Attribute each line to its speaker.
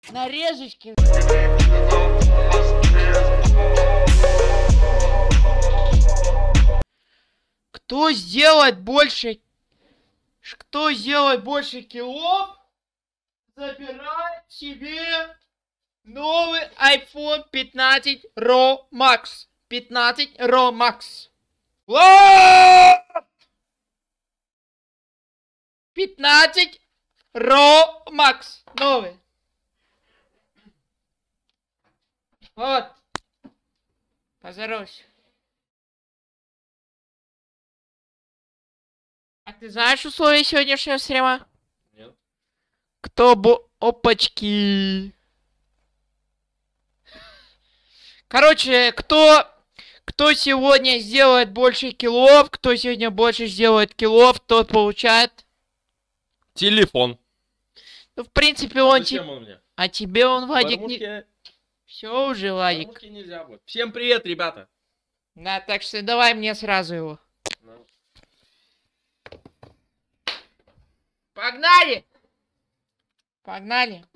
Speaker 1: Нарезочки. Кто сделает больше киллов, забирает себе новый iPhone 15 Pro Max. 15 Pro Max. 15 Pro Max. Новый. Вот. Поздоровайся. А ты знаешь условия сегодняшнего стрима?
Speaker 2: Нет.
Speaker 1: Опачки. Короче, кто сегодня сделает больше киллов, кто сегодня больше сделает киллов, тот получает...
Speaker 2: Телефон.
Speaker 1: Ну, в принципе, он...
Speaker 2: Зачем он мне?
Speaker 1: А тебе он, Вадик, не...
Speaker 2: Кормушки...
Speaker 1: Все уже, Вадик.
Speaker 2: Кормушки нельзя будет. Всем привет, ребята.
Speaker 1: Да, так что давай мне сразу его.
Speaker 2: Ну.
Speaker 1: Погнали! Погнали!